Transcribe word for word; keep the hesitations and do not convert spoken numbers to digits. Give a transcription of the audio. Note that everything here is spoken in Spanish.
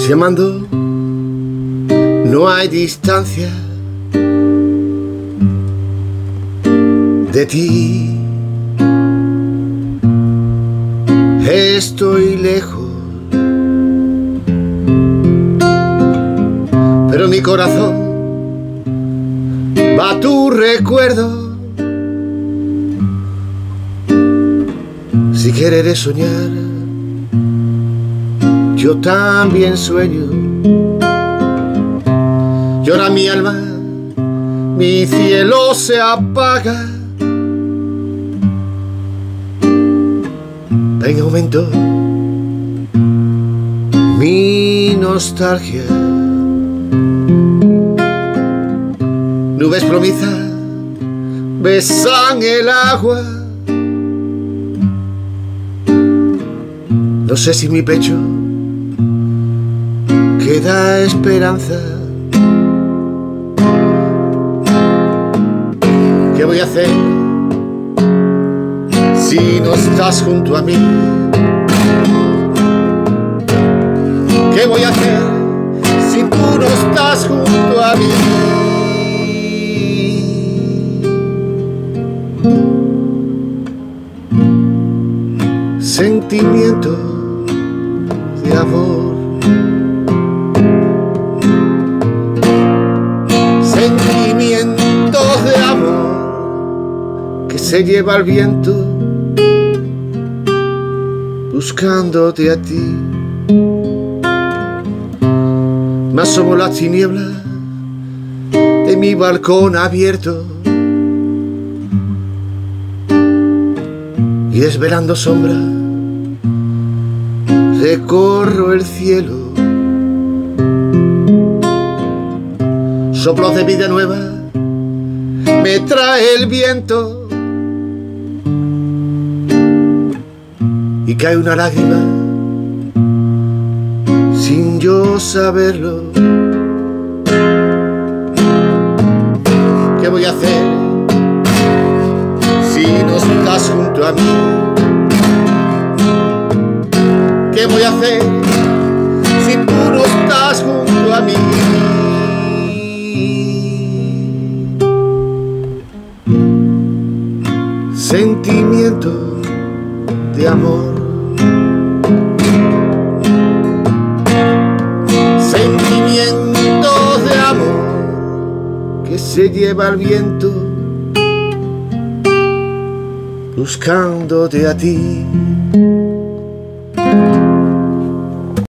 Si amando no hay distancia, de ti estoy lejos, pero mi corazón va a tu recuerdo. Si quieres soñar, yo también sueño. Llora mi alma, mi cielo se apaga. En aumento mi nostalgia. Nubes plomizas besan el agua. No sé si en mi pecho queda esperanza. ¿Qué voy a hacer si no estás junto a mí? ¿Qué voy a hacer si tú no estás junto a mí? Sentimiento de amor, sentimiento de amor que se lleva el viento buscándote a ti. Mas somos las tinieblas de mi balcón abierto, y desvelando sombra recorro el cielo. Soplos de vida nueva me trae el viento, y cae una lágrima sin yo saberlo. ¿Qué voy a hacer si no estás junto a mí? ¿Qué voy a hacer si tú no estás junto a mí? Sentimiento de amor, sentimiento de amor que se lleva el viento buscándote a ti.